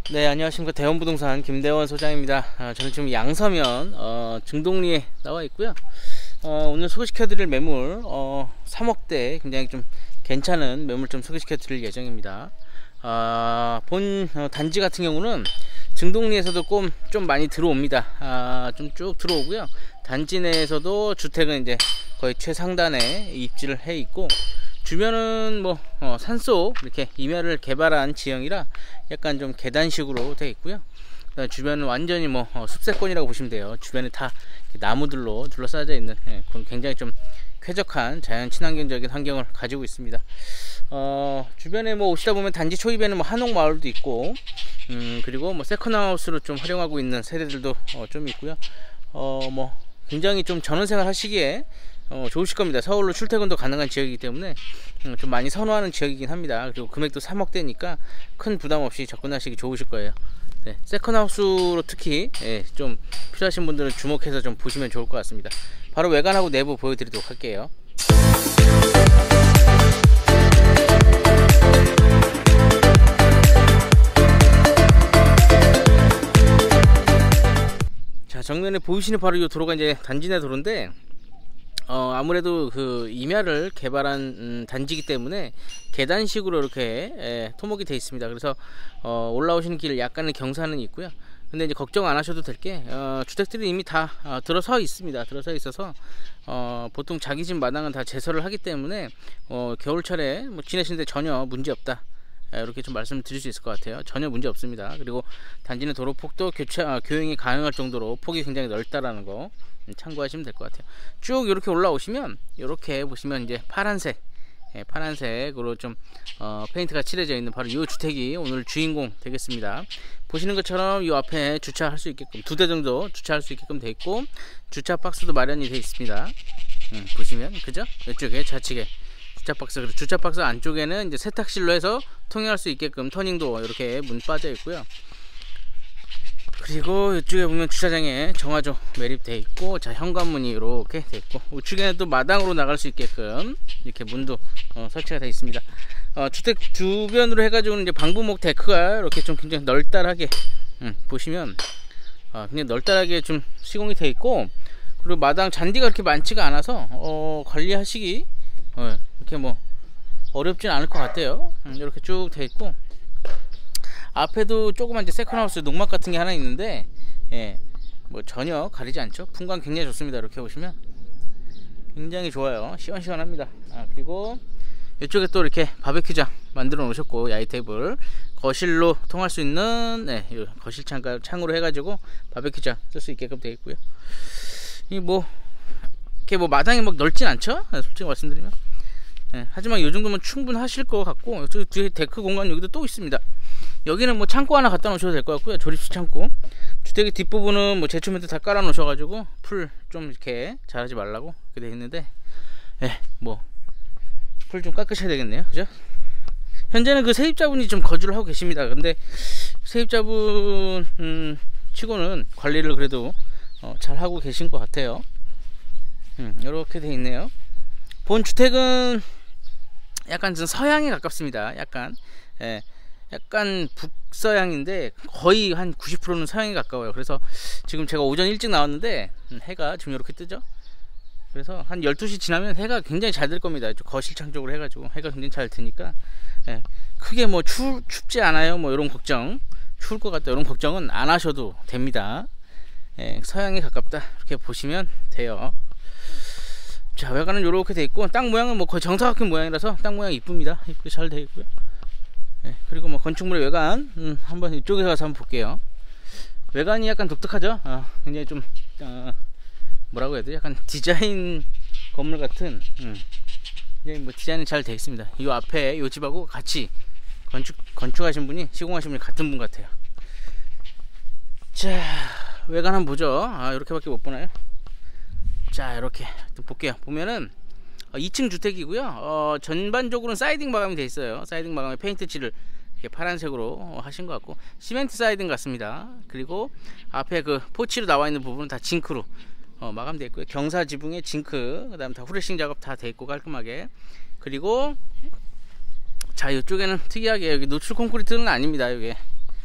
네, 안녕하십니까. 대원부동산 김대원 소장입니다. 저는 지금 양서면 증동리에 나와 있고요. 오늘 소개시켜 드릴 매물 3억대 굉장히 좀 괜찮은 매물 좀 소개시켜 드릴 예정입니다. 본 단지 같은 경우는 증동리에서도 좀 많이 들어옵니다. 좀 쭉 들어오고요. 단지 내에서도 주택은 이제 거의 최상단에 입지를 해 있고, 주변은 뭐 산속 이렇게 임야를 개발한 지형이라 약간 좀 계단식으로 되어 있고요. 주변은 완전히 뭐 숲세권이라고 보시면 돼요. 주변에 다 나무들로 둘러싸여 있는 굉장히 좀 쾌적한 자연 친환경적인 환경을 가지고 있습니다. 주변에 뭐 오시다 보면 단지 초입에는 뭐 한옥마을도 있고, 그리고 뭐 세컨하우스로 좀 활용하고 있는 세대들도 좀 있고요. 뭐 굉장히 좀 전원생활 하시기에 좋으실 겁니다. 서울로 출퇴근도 가능한 지역이기 때문에 좀 많이 선호하는 지역이긴 합니다. 그리고 금액도 3억대니까 큰 부담 없이 접근하시기 좋으실 거예요. 네, 세컨하우스로 특히 좀 필요하신 분들은 주목해서 좀 보시면 좋을 것 같습니다. 바로 외관하고 내부 보여드리도록 할게요. 자, 정면에 보이시는 바로 이 도로가 이제 단지 내 도로인데, 아무래도 그 임야를 개발한 단지이기 때문에 계단식으로 이렇게 토목이 되어 있습니다. 그래서 올라오시는 길 약간의 경사는 있고요. 근데 이제 걱정 안 하셔도 될 게, 주택들이 이미 다 들어서 있습니다. 들어서 있어서 보통 자기 집 마당은 다 제설을 하기 때문에 겨울철에 뭐 지내시는데 전혀 문제 없다, 이렇게 좀 말씀을 드릴 수 있을 것 같아요. 전혀 문제 없습니다. 그리고 단지는 도로폭도 교행이 가능할 정도로 폭이 굉장히 넓다라는 거 참고하시면 될 것 같아요. 쭉 이렇게 올라오시면, 이렇게 보시면 이제 파란색으로 좀 페인트가 칠해져 있는 바로 이 주택이 오늘 주인공 되겠습니다. 보시는 것처럼 이 앞에 주차할 수 있게끔 2대 정도 주차할 수 있게끔 되어 있고, 주차 박스도 마련이 되어 있습니다. 보시면 그죠? 이쪽에 좌측에 주차박스, 그리고 주차박스 안쪽에는 이제 세탁실로 해서 통행할 수 있게끔 터닝도 이렇게 문 빠져 있고요. 그리고 이쪽에 보면 주차장에 정화조 매립되어 있고, 자, 현관문이 이렇게 되어 있고, 우측에는 또 마당으로 나갈 수 있게끔 이렇게 문도 설치가 되어 있습니다. 주택 주변으로 해가지고는 이제 방부목 데크가 이렇게 좀 굉장히 널따라게 보시면 굉장히 널따라게 좀 시공이 되어 있고, 그리고 마당 잔디가 그렇게 많지가 않아서 관리하시기 이렇게 뭐 어렵진 않을 것 같아요. 이렇게 쭉 되어 있고, 앞에도 조그만 이제 세컨하우스 농막 같은 게 하나 있는데, 뭐 전혀 가리지 않죠. 풍광 굉장히 좋습니다. 이렇게 보시면 굉장히 좋아요. 시원시원합니다. 그리고 이쪽에 또 이렇게 바베큐장 만들어 놓으셨고, 야외 테이블, 거실로 통할 수 있는 거실 창으로 해가지고 바베큐장 쓸 수 있게끔 되어 있고요. 이 뭐 이렇게 뭐 마당이 막 넓진 않죠. 솔직히 말씀드리면. 하지만 이 정도면 충분하실 것 같고, 이쪽 뒤에 데크 공간 여기도 또 있습니다. 여기는 뭐 창고 하나 갖다 놓으셔도 될 것 같고요. 조립식 창고. 주택의 뒷부분은 뭐 제초면도 다 깔아 놓으셔가지고 풀 좀 이렇게 자라지 말라고 이렇게 돼 있는데, 뭐 풀 좀 깎으셔야 되겠네요. 그죠? 현재는 그 세입자분이 좀 거주를 하고 계십니다. 근데 세입자분 치고는 관리를 그래도 잘 하고 계신 것 같아요. 이렇게 돼 있네요. 본 주택은 약간 좀 서양에 가깝습니다. 약간 북서양인데 거의 한 90%는 서양에 가까워요. 그래서 지금 제가 오전 일찍 나왔는데 해가 지금 이렇게 뜨죠. 그래서 한 12시 지나면 해가 굉장히 잘 될 겁니다. 거실창 쪽으로 해가지고 해가 굉장히 잘 드니까 크게 뭐 춥지 않아요, 뭐 이런 걱정, 추울 것 같다 이런 걱정은 안 하셔도 됩니다. 서양에 가깝다 이렇게 보시면 돼요. 자, 외관은 이렇게 돼 있고, 땅 모양은 뭐 거의 정사각형 모양이라서 땅 모양 이쁩니다. 이쁘게 잘 돼 있고요. 그리고 뭐 건축물의 외관 한번 이쪽에서 가서 한번 볼게요. 외관이 약간 독특하죠. 굉장히 좀 뭐라고 해야 되지? 약간 디자인 건물 같은 굉장히 뭐 디자인이 잘 되어 있습니다. 이 앞에 이 집하고 같이 건축하신 분이, 시공하신 분이 같은 분 같아요. 자, 외관 한번 보죠. 이렇게밖에 못 보나요? 자, 이렇게 볼게요. 보면은 2층 주택이고요. 전반적으로는 사이딩 마감이 되어 있어요. 사이딩 마감에 페인트 칠을 이렇게 파란색으로 하신 것 같고, 시멘트 사이딩 같습니다. 그리고 앞에 그 포치로 나와 있는 부분은 다 징크로 마감되어 있고요. 경사 지붕에 징크, 그 다음 다 후레싱 작업 다 되어 있고 깔끔하게. 그리고 자, 이쪽에는 특이하게 여기 노출 콘크리트는 아닙니다. 이게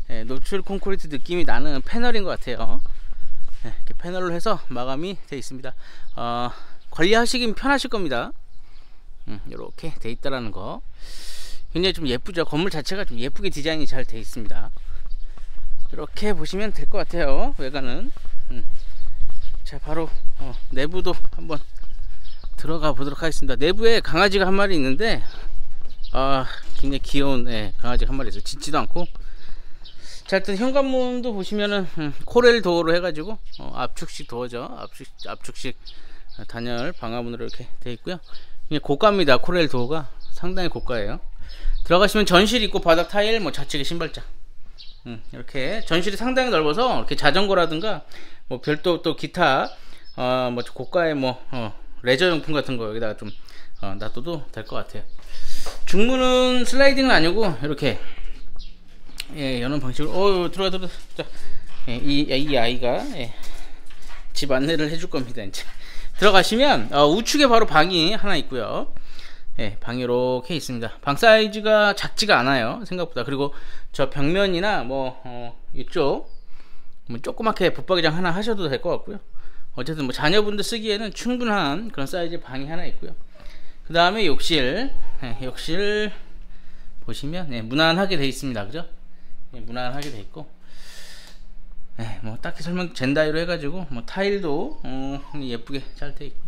노출 콘크리트 느낌이 나는 패널인 것 같아요. 이렇게 패널로 해서 마감이 되어 있습니다. 관리하시긴 편하실 겁니다. 이렇게 되어 있다라는 거 굉장히 좀 예쁘죠. 건물 자체가 좀 예쁘게 디자인이 잘 되어 있습니다. 이렇게 보시면 될 것 같아요. 외관은. 자, 바로 내부도 한번 들어가 보도록 하겠습니다. 내부에 강아지가 한 마리 있는데 굉장히 귀여운 강아지가 한 마리 있어요. 짖지도 않고. 자, 일단 현관문도 보시면은 코렐 도어로 해가지고 압축식 도어죠. 압축식 단열 방화문으로 이렇게 되어 있고요. 고가입니다. 코렐 도어가 상당히 고가예요. 들어가시면 전실 있고 바닥 타일, 뭐 좌측에 신발장. 이렇게 전실이 상당히 넓어서 이렇게 자전거라든가 뭐 별도 또 기타 뭐 고가의 뭐 레저 용품 같은 거 여기다가 좀 놔둬도 될 것 같아요. 중문은 슬라이딩은 아니고 이렇게 여는 방식으로 들어가. 자, 이 아이가 집 안내를 해줄 겁니다. 이제 들어가시면 우측에 바로 방이 하나 있고요. 방이 이렇게 있습니다. 방 사이즈가 작지가 않아요, 생각보다. 그리고 저 벽면이나 뭐 이쪽 뭐 조그맣게 붙박이장 하나 하셔도 될 것 같고요. 어쨌든 뭐 자녀분들 쓰기에는 충분한 그런 사이즈의 방이 하나 있고요. 그 다음에 욕실. 욕실 보시면 무난하게 되어 있습니다. 그죠? 무난하게 되어 있고, 뭐 딱히 설명 젠다이로 해가지고 뭐 타일도 예쁘게 잘 되어 있고,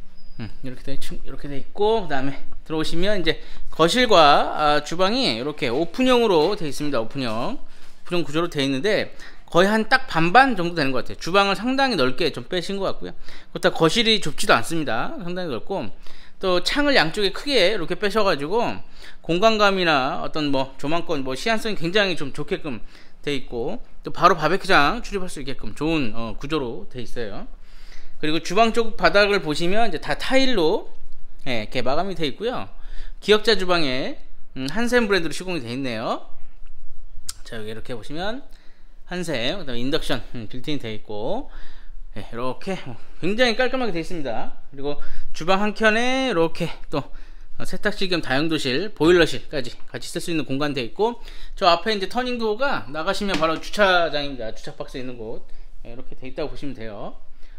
이렇게 돼 있고, 그 다음에 들어오시면 이제 거실과 주방이 이렇게 오픈형으로 되어 있습니다. 오픈형 구조로 되어 있는데 거의 한 딱 반반 정도 되는 것 같아요. 주방을 상당히 넓게 좀 빼신 것 같고요. 그렇다고 거실이 좁지도 않습니다. 상당히 넓고, 또 창을 양쪽에 크게 이렇게 빼셔가지고 공간감이나 어떤 뭐 조망권 뭐 시안성이 굉장히 좀 좋게끔 되어 있고, 또 바로 바베큐장 출입할 수 있게끔 좋은 구조로 되어 있어요. 그리고 주방 쪽 바닥을 보시면 이제 다 타일로 이렇게 마감이 되어 있고요. 기역자 주방에 한샘 브랜드로 시공이 되어 있네요. 자, 여기 이렇게 보시면 한샘, 그다음에 인덕션 빌트인 되어 있고, 이렇게 굉장히 깔끔하게 되어 있습니다. 그리고 주방 한 켠에 이렇게 또 세탁실 겸 다용도실, 보일러실까지 같이 쓸 수 있는 공간 되어 있고, 저 앞에 이제 터닝 도어가 나가시면 바로 주차장입니다. 주차 박스 있는 곳 이렇게 되어 있다고 보시면 돼요.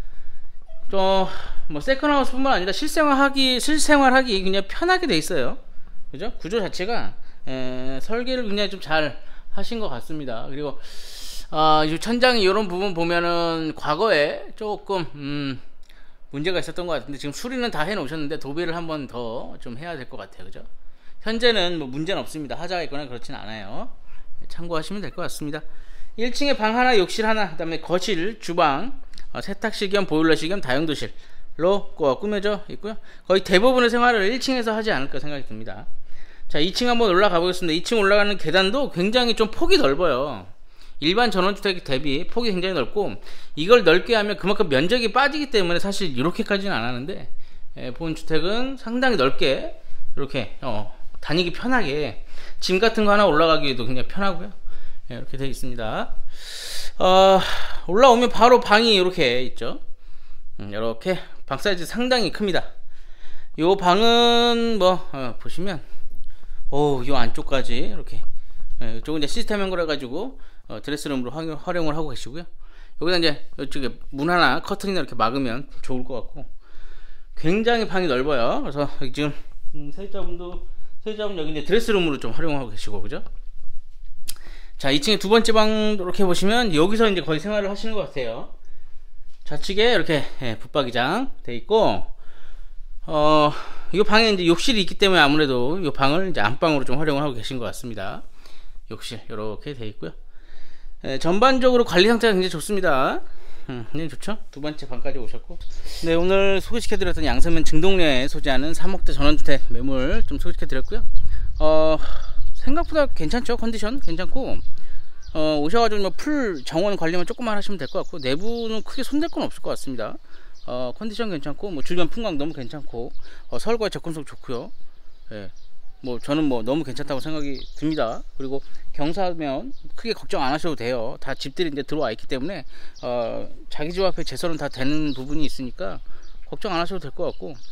또 뭐 세컨하우스 뿐만 아니라 실생활하기 그냥 편하게 돼 있어요. 그죠? 구조 자체가 설계를 굉장히 좀 잘 하신 것 같습니다. 그리고 이 천장 이런 부분 보면은 과거에 조금 문제가 있었던 것 같은데 지금 수리는 다 해 놓으셨는데 도배를 한번 더 좀 해야 될 것 같아요. 그죠? 현재는 뭐 문제는 없습니다. 하자가 있거나 그렇진 않아요. 참고하시면 될 것 같습니다. 1층에 방 하나, 욕실 하나, 그 다음에 거실, 주방, 세탁실 겸 보일러실 겸 다용도실로 꾸며져 있고요. 거의 대부분의 생활을 1층에서 하지 않을까 생각이 듭니다. 자, 2층 한번 올라가 보겠습니다. 2층 올라가는 계단도 굉장히 좀 폭이 넓어요. 일반 전원주택 대비 폭이 굉장히 넓고, 이걸 넓게 하면 그만큼 면적이 빠지기 때문에 사실 이렇게까지는 안 하는데, 본 주택은 상당히 넓게 이렇게 다니기 편하게 짐 같은 거 하나 올라가기에도 굉장히 편하고요. 이렇게 되어 있습니다. 올라오면 바로 방이 이렇게 있죠. 이렇게 방 사이즈 상당히 큽니다. 요 방은 뭐 보시면 요 안쪽까지 이렇게, 이쪽은 이제 시스템 연결해 가지고 드레스룸으로 활용을 하고 계시고요. 여기다 이제 이쪽에 문 하나 커튼이나 이렇게 막으면 좋을 것 같고, 굉장히 방이 넓어요. 그래서 지금 세입자분 여기 이제 드레스룸으로 좀 활용하고 계시고, 그죠? 자, 2층에 두 번째 방 이렇게 보시면 여기서 이제 거의 생활을 하시는 것 같아요. 좌측에 이렇게 붙박이장 돼 있고, 이 방에 이제 욕실이 있기 때문에 아무래도 이 방을 이제 안방으로 좀 활용을 하고 계신 것 같습니다. 욕실 이렇게 돼 있고요. 전반적으로 관리 상태가 굉장히 좋습니다. 굉장히 좋죠? 두 번째 방까지 오셨고, 네, 오늘 소개시켜드렸던 양서면 증동리에 소재하는 3억대 전원주택 매물 좀 소개시켜드렸고요. 생각보다 괜찮죠? 컨디션 괜찮고, 오셔가지고 뭐 풀 정원 관리만 조금만 하시면 될 것 같고, 내부는 크게 손댈 건 없을 것 같습니다. 컨디션 괜찮고, 뭐 주변 풍광 너무 괜찮고, 서울과의 접근성 좋고요. 뭐 저는 뭐 너무 괜찮다고 생각이 듭니다. 그리고 경사면 크게 걱정 안 하셔도 돼요. 다 집들이 이제 들어와 있기 때문에 자기 집 앞에 제설은 다 되는 부분이 있으니까 걱정 안 하셔도 될 것 같고,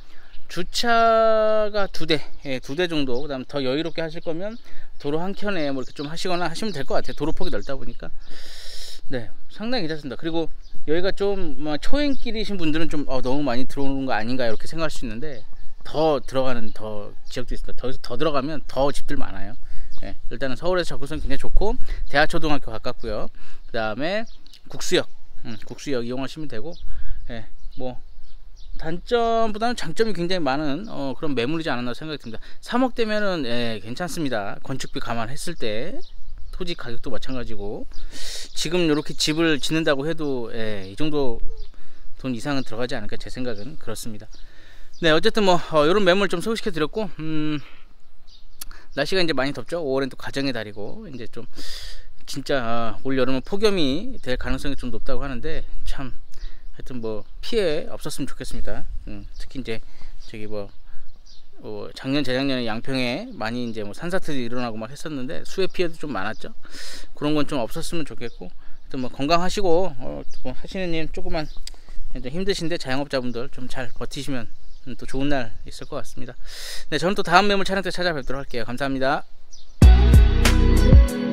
주차가 2대, 예, 2대 정도. 그 다음 더 여유롭게 하실 거면 도로 한 켠에 뭐 이렇게 좀 하시거나 하시면 될 것 같아요. 도로폭이 넓다 보니까. 네, 상당히 괜찮습니다. 그리고 여기가 좀 초행길이신 분들은 좀 너무 많이 들어오는 거 아닌가 이렇게 생각할 수 있는데, 더 들어가는 더 지역도 있습니다. 더 들어가면 더 집들 많아요. 예, 일단은 서울에서 접근성 굉장히 좋고, 대하초등학교 가깝고요. 그 다음에 국수역, 국수역 이용하시면 되고, 예, 뭐 단점보다는 장점이 굉장히 많은 그런 매물이지 않았나 생각이 듭니다. 3억 대면은 예, 괜찮습니다. 건축비 감안했을 때. 토지 가격도 마찬가지고, 지금 이렇게 집을 짓는다고 해도 예, 이 정도 돈 이상은 들어가지 않을까, 제 생각은 그렇습니다. 네, 어쨌든 뭐 이런 매물 좀 소개시켜 드렸고, 날씨가 이제 많이 덥죠. 5월엔 또 가정의 달이고, 이제 좀 진짜 올 여름은 폭염이 될 가능성이 좀 높다고 하는데, 참 하여튼 뭐 피해 없었으면 좋겠습니다. 특히 이제 저기 작년 재작년에 양평에 많이 이제 뭐 산사태도 일어나고 막 했었는데 수해 피해도 좀 많았죠. 그런 건 좀 없었으면 좋겠고, 하여튼 뭐 건강하시고 뭐 하시는 일 조금만 좀 힘드신데 자영업자분들 좀 잘 버티시면 또 좋은 날 있을 것 같습니다. 네, 저는 또 다음 매물 촬영 때 찾아뵙도록 할게요. 감사합니다.